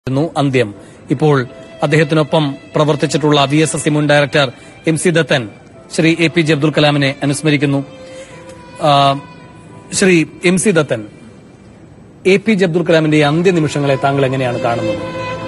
അന്ത്യം. ഇപ്പോൾ അദ്ദേഹത്തിനൊപ്പം പ്രവർത്തിച്ചിട്ടുള്ള VSSC മുൻ director MC Dathan Shri APJ Abdul കലാമിനെ അനുസ്മരിക്കുന്നു. ശ്രീ MC ദത്തൻ, APJ അബ്ദുൽ കലാമിന്റെ അന്ത്യനിമിഷങ്ങളെ താങ്കൾ എങ്ങനെയാണ് കാണുന്നത്?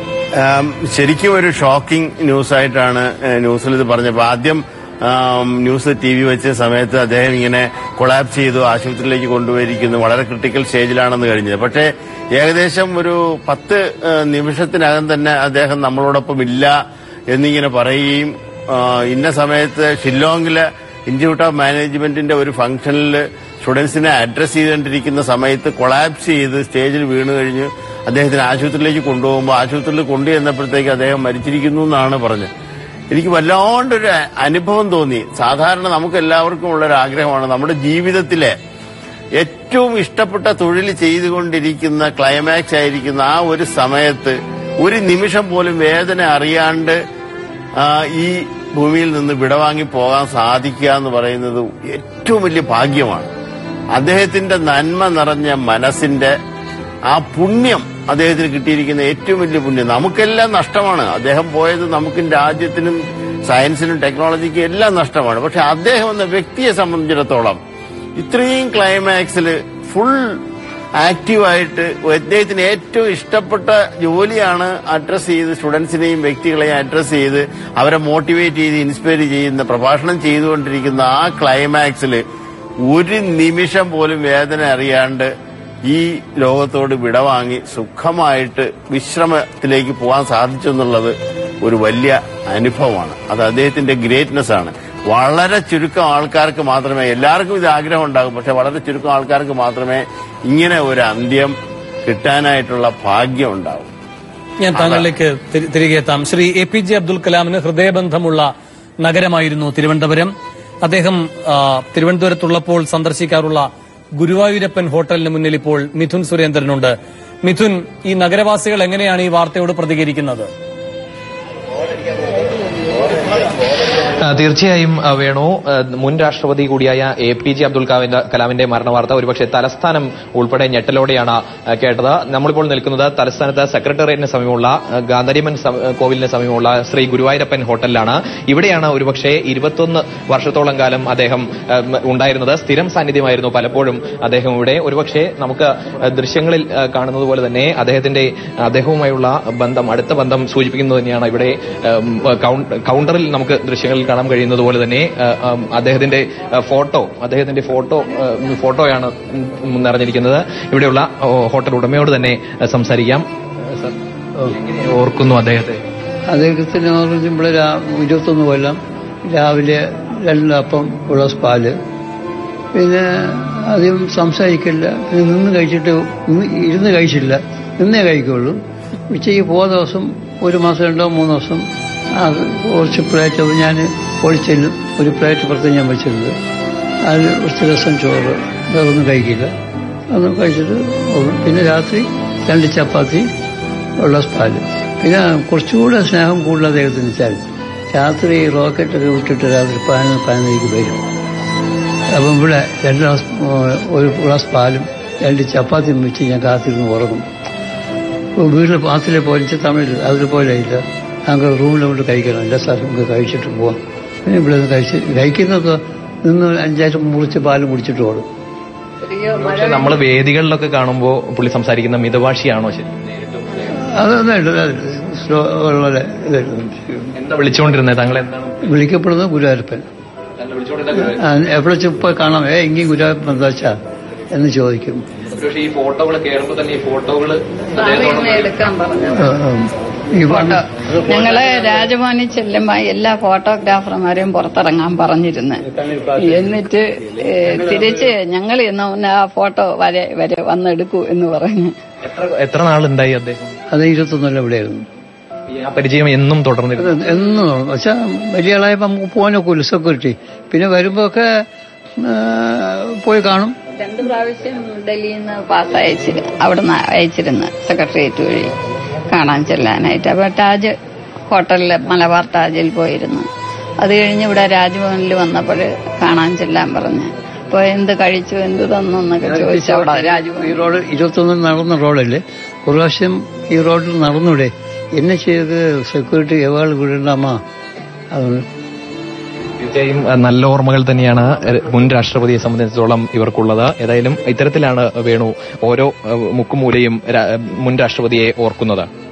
ശരിക്കും ഒരു ഷോക്കിംഗ് ന്യൂസായിട്ടാണ് ന്യൂസിൽ ഇത് പറഞ്ഞപ്പോൾ ആദ്യം ന്യൂസ് TV വെച്ച സമയത്ത് അദ്ദേഹം ഇങ്ങനെ കൊളാപ്സ് ചെയ്തു, ആശുപത്രിയിലേക്ക് കൊണ്ടുപോയിരിക്കുന്നു, വളരെ ക്രിട്ടിക്കൽ സ്റ്റേജിലാണെന്ന് കഴിഞ്ഞത്. പക്ഷേ ഏകദേശം ഒരു 10 നിമിഷത്തിനകം തന്നെ അദ്ദേഹം നമ്മളോടൊപ്പം ഇല്ല എന്നിങ്ങനെ പറയുകയും ഇന്ന സമയത്ത് ഷില്ലോങ്ങിലെ ഇൻസ്റ്റിറ്റ്യൂട്ട് ഓഫ് മാനേജ്മെന്റിന്റെ ഒരു ഫംഗ്ഷനിൽ സ്റ്റുഡൻസിനെ അഡ്രസ് ചെയ്തുകൊണ്ടിരിക്കുന്ന സമയത്ത് കൊളാപ്സ് ചെയ്ത് സ്റ്റേജിൽ വീണു കഴിഞ്ഞ് അദ്ദേഹത്തിന് ആശുപത്രിയിലേക്ക് കൊണ്ടുപോകുമ്പോൾ ആശുപത്രിയിൽ കൊണ്ടുചെന്നപ്പോഴത്തേക്ക് അദ്ദേഹം മരിച്ചിരിക്കുന്നു എന്നാണ് പറഞ്ഞത്. എനിക്ക് വല്ലാണ്ടൊരു അനുഭവം തോന്നി. സാധാരണ നമുക്ക് എല്ലാവർക്കും ഉള്ളൊരു ആഗ്രഹമാണ് നമ്മുടെ ജീവിതത്തിലെ ഏറ്റവും ഇഷ്ടപ്പെട്ട തൊഴിൽ ചെയ്തുകൊണ്ടിരിക്കുന്ന ക്ലൈമാക്സ് ആയിരിക്കുന്ന ആ ഒരു സമയത്ത് ഒരു നിമിഷം പോലും വേദന അറിയാണ്ട് ഈ ഭൂമിയിൽ നിന്ന് വിടവാങ്ങി പോകാൻ സാധിക്കുക എന്ന് പറയുന്നത് ഏറ്റവും വലിയ ഭാഗ്യമാണ്. അദ്ദേഹത്തിന്റെ നന്മ നിറഞ്ഞ മനസ്സിന്റെ ആ പുണ്യം അദ്ദേഹത്തിന് കിട്ടിയിരിക്കുന്ന ഏറ്റവും വലിയ പുണ്യം. നമുക്കെല്ലാം നഷ്ടമാണ്. അദ്ദേഹം പോയത് നമുക്കും രാജ്യത്തിനും സയൻസിനും ടെക്നോളജിക്കും എല്ലാം നഷ്ടമാണ്. പക്ഷെ അദ്ദേഹം എന്ന വ്യക്തിയെ സംബന്ധിച്ചിടത്തോളം ഇത്രയും ക്ലൈമാക്സിൽ ഫുൾ ആക്റ്റീവായിട്ട് അദ്ദേഹത്തിന് ഏറ്റവും ഇഷ്ടപ്പെട്ട ജോലിയാണ് അഡ്രസ് ചെയ്ത് സ്റ്റുഡൻസിനെയും വ്യക്തികളെയും അഡ്രസ് ചെയ്ത് അവരെ മോട്ടിവേറ്റ് ചെയ്ത് ഇൻസ്പയർ ചെയ്യുന്ന പ്രഭാഷണം ചെയ്തുകൊണ്ടിരിക്കുന്ന ആ ക്ലൈമാക്സിൽ ഒരു നിമിഷം പോലും വേദന അറിയാണ്ട് ഈ ലോകത്തോട് വിടവാങ്ങി സുഖമായിട്ട് വിശ്രമത്തിലേക്ക് പോകാൻ സാധിച്ചു എന്നുള്ളത് ഒരു വലിയ അനുഭവമാണ്. അത് അദ്ദേഹത്തിന്റെ ഗ്രേറ്റ്നെസ് ആണ്. വളരെ ചുരുക്കം ആൾക്കാർക്ക് മാത്രമേ, എല്ലാവർക്കും ഇത് ആഗ്രഹം ഉണ്ടാകും, പക്ഷെ വളരെ ചുരുക്കം ആൾക്കാർക്ക് മാത്രമേ ഇങ്ങനെ ഒരു അന്ത്യം കിട്ടാനായിട്ടുള്ള ഭാഗ്യം ഉണ്ടാവും. ഞാൻ താങ്കളിലേക്ക് തിരികെ എത്താം. ശ്രീ APJ അബ്ദുൽ കലാമിന് ഹൃദയബന്ധമുള്ള നഗരമായിരുന്നു തിരുവനന്തപുരം. അദ്ദേഹം തിരുവനന്തപുരത്തുള്ളപ്പോൾ സന്ദർശിക്കാറുള്ള ഗുരുവായൂരപ്പൻ ഹോട്ടലിന് മുന്നിൽ ഇപ്പോൾ മിഥുൻ സുരേന്ദ്രനുണ്ട്. മിഥുൻ, ഈ നഗരവാസികൾ എങ്ങനെയാണ് ഈ വാർത്തയോട് പ്രതികരിക്കുന്നത്? തീർച്ചയായും വേണു, മുൻ രാഷ്ട്രപതി കൂടിയായ APJ അബ്ദുൽ കലാമിന്റെ മരണവാർത്ത ഒരുപക്ഷെ തലസ്ഥാനം ഉൾപ്പെടെ ഞെട്ടലോടെയാണ് കേട്ടത്. നമ്മളിപ്പോൾ നിൽക്കുന്നത് തലസ്ഥാനത്ത് സെക്രട്ടേറിയറ്റിന് സമീപമുള്ള ഗാന്ധാരിയമ്മൻ കോവിലിന് സമീപമുള്ള ശ്രീ ഗുരുവായൂരപ്പൻ ഹോട്ടലിലാണ്. ഇവിടെയാണ് ഒരുപക്ഷെ 21 വർഷത്തോളം കാലം അദ്ദേഹം ഉണ്ടായിരുന്നത്. സ്ഥിരം സാന്നിധ്യമായിരുന്നു പലപ്പോഴും അദ്ദേഹം ഇവിടെ. ഒരുപക്ഷെ നമുക്ക് ദൃശ്യങ്ങളിൽ കാണുന്നത് പോലെ തന്നെ അദ്ദേഹവുമായുള്ള ബന്ധം, അടുത്ത ബന്ധം സൂചിപ്പിക്കുന്നത് തന്നെയാണ് ഇവിടെ കൗണ്ടറിൽ നമുക്ക് ദൃശ്യങ്ങളിൽ കാണാൻ കഴിയുന്നത് പോലെ തന്നെ അദ്ദേഹത്തിന്റെ ഫോട്ടോയാണ് നിറഞ്ഞിരിക്കുന്നത്. ഇവിടെയുള്ള ഹോട്ടൽ ഉടമയോട് തന്നെ സംസാരിക്കാം. ഓർക്കുന്നു അദ്ദേഹത്തിന് ഓർമ്മിക്കുമ്പോൾ 21 കൊല്ലം രാവിലെ 2 അപ്പം ഉള്ളസ് പാല്, പിന്നെ അധികം സംസാരിക്കില്ല, പിന്നെ ഇരുന്ന് കഴിച്ചില്ല, നിന്നേ കഴിക്കുള്ളൂ. ഉച്ചയ്ക്ക് പോകുന്ന ദിവസം 1 മാസം 2 3 ദിവസം കുറച്ച് പ്ലേറ്റ് ഞാൻ ഒഴിച്ചെല്ലും, ഒരു പ്ലേറ്റ് പുറത്ത് ഞാൻ വെച്ചിട്ടുണ്ട്. അതിൽ കുറച്ച് രസം, ചോറ്, വേറൊന്നും കഴിക്കില്ല. അതൊന്നും കഴിച്ചിട്ട് പോകും. പിന്നെ രാത്രി 2 ചപ്പാത്തി ഉള്ള പാല്. പിന്നെ കുറച്ചുകൂടെ സ്നേഹം കൂടുതൽ അദ്ദേഹത്തിന് വെച്ചാൽ രാത്രി റോക്കറ്റൊക്കെ വിട്ടിട്ട് രാത്രി 11 വരും. അപ്പം ഇവിടെ 1 ഗ്ലാസ് പാലും 2 ചപ്പാത്തിയും വെച്ച് ഞാൻ കാത്തിരുന്ന് ഉറങ്ങും. വീട്ടിൽ പാത്തിലെ പോലെ തമിഴിൽ അതുപോലെ ഇല്ല, ഞങ്ങൾ റൂമിൽ കൊണ്ട് കഴിക്കണം. എല്ലാ സ്ഥലം നമുക്ക് കഴിച്ചിട്ട് പോവാം. പിന്നെ ഇവിടെ കഴിക്കുന്നൊക്കെ നിന്ന് 5 മുറിച്ച് പാലും കുടിച്ചിട്ട് ഓടും. നമ്മൾ വേദികളിലൊക്കെ കാണുമ്പോൾ പുള്ളി സംസാരിക്കുന്ന മിതഭാഷിയാണോ? ശരി, സ്ലോ വളരെ എന്താ വിളിച്ചുകൊണ്ടിരുന്നത്? താങ്കൾ എന്താണ് വിളിക്കപ്പെടുന്നത്? ഗുരുവായൂരപ്പൻ. എപ്പോഴും പോയി കാണാം, എങ്കിലും ഗുരുവായൂരപ്പൻ എന്താ വെച്ചാ എന്ന് ചോദിക്കും. ഈ ഫോട്ടോകൾ കേറുമ്പോൾ തന്നെ ഈ ഫോട്ടോകൾ എടുക്കാൻ പറഞ്ഞു. ഞങ്ങള് രാജഭവനിൽ ചെല്ലുമ്പോ എല്ലാ ഫോട്ടോഗ്രാഫർമാരെയും പുറത്തിറങ്ങാൻ പറഞ്ഞിരുന്നു. എന്നിട്ട് തിരിച്ച് ഞങ്ങൾ ഇന്ന് ആ ഫോട്ടോ വരെ വന്നെടുക്കൂ എന്ന് പറഞ്ഞു. എത്ര നാളുണ്ടായി അദ്ദേഹം? അത് 21 ഇവിടെയായിരുന്നു. ആ പരിചയം എന്നും തുടർന്നിരുന്നു? എന്നും പക്ഷെ വലിയ ആളായപ്പോ നമുക്ക് പോകാനൊക്കെ സെക്യൂരിറ്റി. പിന്നെ വരുമ്പോ പോയി കാണും. 2 പ്രാവശ്യം ഡൽഹിയിൽ നിന്ന് പാസ് അവിടുന്ന് അയച്ചിരുന്നു സെക്രട്ടേറിയറ്റ് വഴി കാണാൻ ചെല്ലാനായിട്ട്. അപ്പൊ താജ് ഹോട്ടലിൽ മലബാർ താജിൽ പോയിരുന്നു. അത് കഴിഞ്ഞ് ഇവിടെ രാജ്ഭവനിൽ വന്നപ്പോൾ കാണാൻ ചെല്ലാൻ പറഞ്ഞു. അപ്പൊ എന്ത് കഴിച്ചു, എന്ത് തന്നു എന്നൊക്കെ ചോദിച്ചു. അവിടെ രാജ്ഭവൻ ഈ റോഡ് 21 നടന്ന റോഡല്ലേ, ഒരു പ്രാവശ്യം ഈ റോഡിൽ നടന്നൂടെ, എന്നെ ചെയ്ത് സെക്യൂരിറ്റി എവാൾ വിടണ്ടാമ. അതുകൊണ്ട് തീർച്ചയായും നല്ല ഓർമ്മകൾ തന്നെയാണ് മുൻ രാഷ്ട്രപതിയെ സംബന്ധിച്ചിടത്തോളം ഇവർക്കുള്ളത്. ഏതായാലും ഇത്തരത്തിലാണ് വേണു ഓരോ മുക്കുമൂലയും മുൻ രാഷ്ട്രപതിയെ ഓർക്കുന്നത്.